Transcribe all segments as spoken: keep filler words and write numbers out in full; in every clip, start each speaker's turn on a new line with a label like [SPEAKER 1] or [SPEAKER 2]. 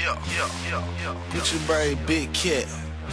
[SPEAKER 1] yeah, yeah, yeah, yeah.
[SPEAKER 2] Gucci Mane, Big Cat.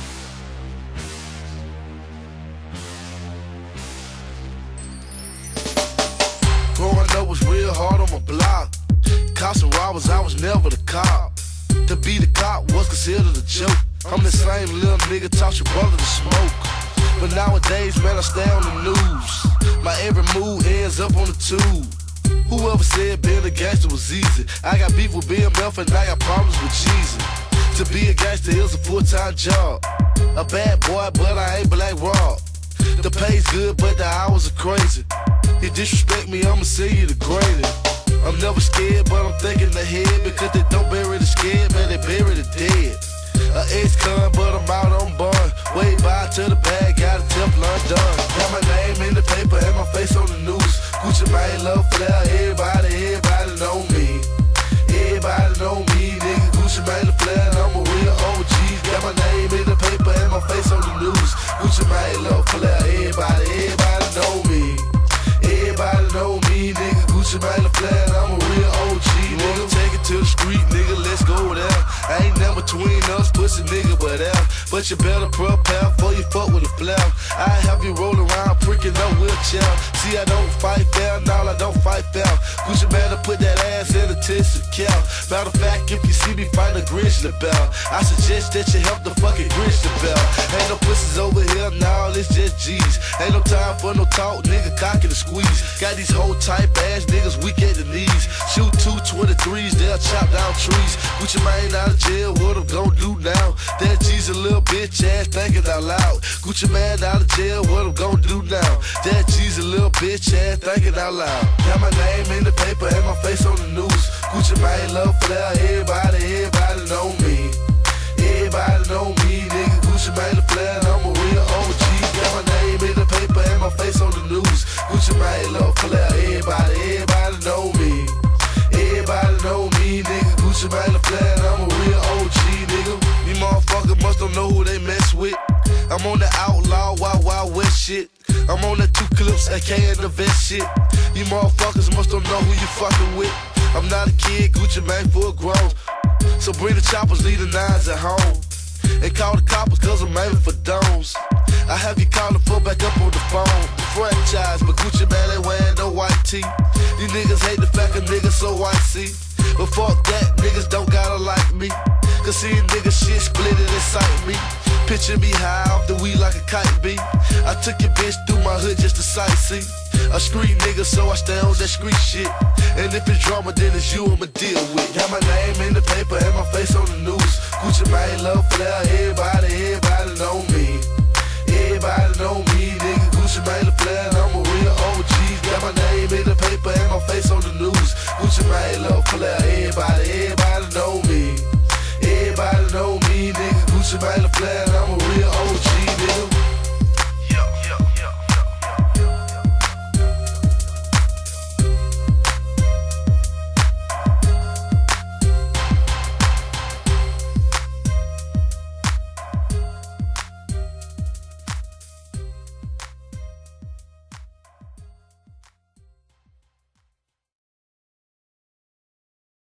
[SPEAKER 2] Growing up was real hard on my block. Cops and robbers, I was never the cop. To be the cop was considered a joke. I'm the same little nigga taught your brother to smoke. But nowadays, man, I stay on the news. My every move ends up on the tube. Whoever said being a gangster was easy? I got beef with B M F and I got problems with Jesus. To be a gangster is a full-time job. A bad boy, but I ain't Black Rob. The pay's good, but the hours are crazy. You disrespect me, I'ma send you the greatest. I'm never scared, but I'm thinking ahead. Because they don't bury the scared, man, they bury the dead. A ex-con, but I'm out on bond. Way by to the bag, got a Teflon done. Got my name in the paper and my face on the news. Gucci Mane, love flair, everybody, everybody know me. Everybody know me, nigga. Gucci Mane, the flair, and I'm a real O G. Got my name in the paper and my face on the news. Gucci Mane, love flair, everybody, everybody know me. Everybody know me, nigga. Gucci Mane, the flair, and I'm a real O G, nigga. Take it to the street, nigga, let's go there. I ain't never tween us, pussy nigga, but F. But you better prepare before you fuck with a flare. I have you roll around pricking no wheelchair. See, I don't fight fair, no, I don't fight fair. Gucci Mane put that ass in a tissue cap. Matter of fact, if you see me fight a grizzly bear, I suggest that you help the fucking grizzly bear. Ain't no pussies over here, nah, it's just G's. Ain't no time for no talk, nigga, cock and squeeze. Got these whole type ass niggas weak at the knees. Shoot two twenty-threes, they'll chop down trees. Gucci Mane out of jail, what I'm gon' do now? That G's a little bitch ass thinking out loud. Gucci Mane out of jail, what I'm gon' do now? That G's a little bitch ass thinking out loud. Got my name in the paper and my face on the news. Gucci Mane, love flair, everybody, everybody know me. Everybody know me, nigga. Gucci Mane, the flair, and I'm a real O G. Got my name in the paper and my face on the news. Gucci Mane, love flair, everybody, everybody know me. Everybody know me, nigga. Gucci Mane, the flair, and I'm a real O G, nigga. You motherfuckers must don't know who they mess with. I'm on the outlaw, wild, wild west shit. I'm on the two clips, A K and the vest shit. You motherfuckers must don't know who you fucking with. I'm not a kid, Gucci Mane full grown. So bring the choppers, leave the nines at home. And call the coppers cause I'm aiming for domes. I have you call the full back up on the phone. Franchise, but Gucci Mane ain't wearing no white tee. These niggas hate the fact a nigga so white, see. But fuck that, niggas don't gotta like me. Cause seeing niggas shit split it excite me. Picture me high off the weed like a kite bee. I took your bitch through my hood just to sightsee. A street nigga, so I stay on that street shit. And if it's drama, then it's you I'ma deal with. Got my name in the paper and my face on the news. Gucci Mane, love flair, everybody, everybody know me. Everybody know me, nigga. Gucci Mane, the flair.